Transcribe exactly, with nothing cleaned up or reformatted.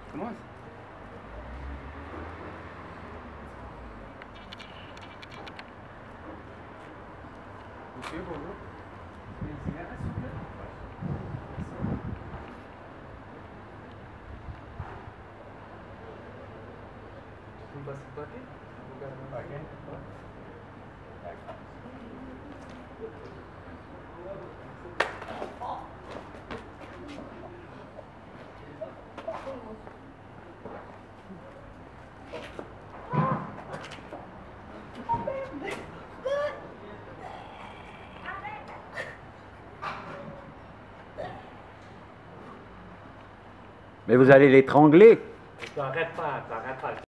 Commence. Monsieur, bonjour. Une cigarette, s'il vous plaît? Vous me passez le papier? Ok. Mais vous allez l'étrangler. T'arrêtes pas, t'arrêtes pas.